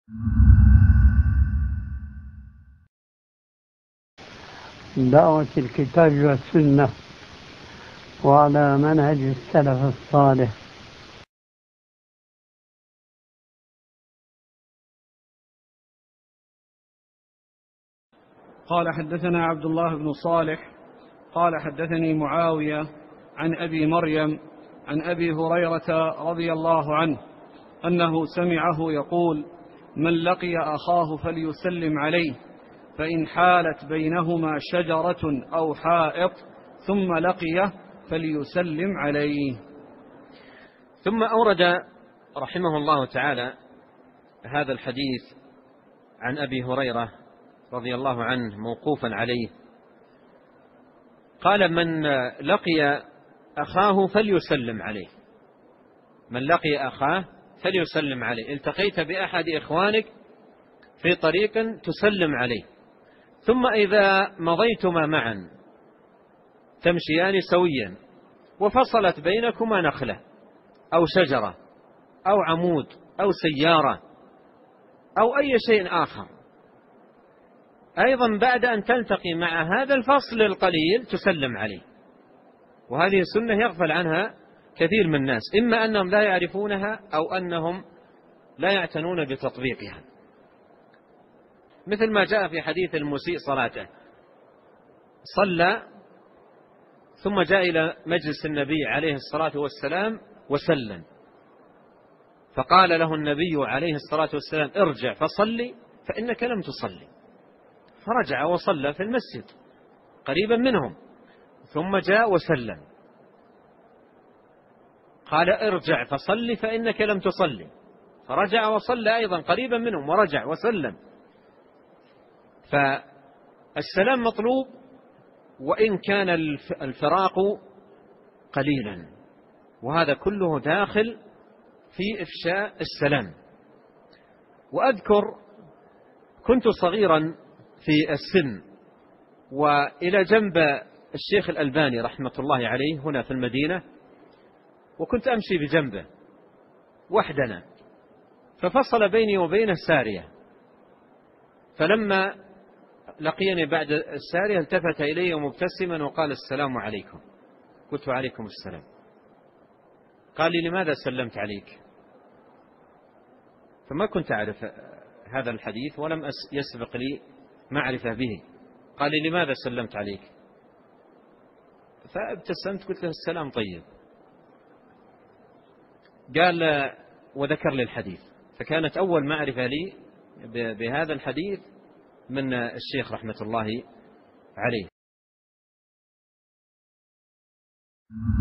دعوة الكتاب والسنة وعلى منهج السلف الصالح. قال حدثنا عبد الله بن صالح قال حدثني معاوية عن أبي مريم عن أبي هريرة رضي الله عنه أنه سمعه يقول: من لقي أخاه فليسلم عليه، فإن حالت بينهما شجرة أو حائط ثم لقيه فليسلم عليه. ثم أورد رحمه الله تعالى هذا الحديث عن أبي هريرة رضي الله عنه موقوفا عليه، قال: من لقي أخاه فليسلم عليه. من لقي أخاه فليسلم عليه. التقيت بأحد إخوانك في طريق تسلم عليه، ثم إذا مضيتما معا تمشيان سويا وفصلت بينكما نخلة أو شجرة أو عمود أو سيارة أو أي شيء آخر، أيضا بعد أن تلتقي مع هذا الفصل القليل تسلم عليه. وهذه السنة يغفل عنها كثير من الناس، إما أنهم لا يعرفونها أو أنهم لا يعتنون بتطبيقها، مثل ما جاء في حديث المسيء صلاته: صلى ثم جاء إلى مجلس النبي عليه الصلاة والسلام وسلم، فقال له النبي عليه الصلاة والسلام: ارجع فصلي فإنك لم تصلي. فرجع وصلى في المسجد قريبا منهم، ثم جاء وسلم، قال: ارجع فصلي فإنك لم تصلي. فرجع وصلى أيضا قريبا منهم ورجع وسلم. فالسلام مطلوب وإن كان الفراق قليلا، وهذا كله داخل في إفشاء السلام. وأذكر كنت صغيرا في السن، وإلى جنب الشيخ الألباني رحمة الله عليه هنا في المدينة، وكنت أمشي بجنبه وحدنا، ففصل بيني وبينه سارية، فلما لقيني بعد السارية التفت إلي مبتسما وقال: السلام عليكم. قلت: عليكم السلام. قال لي: لماذا سلمت عليك؟ فما كنت أعرف هذا الحديث ولم يسبق لي معرفة به. قال لي: لماذا سلمت عليك؟ فابتسمت قلت له: السلام طيب. قال وذكر لي الحديث، فكانت أول معرفة لي بهذا الحديث من الشيخ رحمة الله عليه.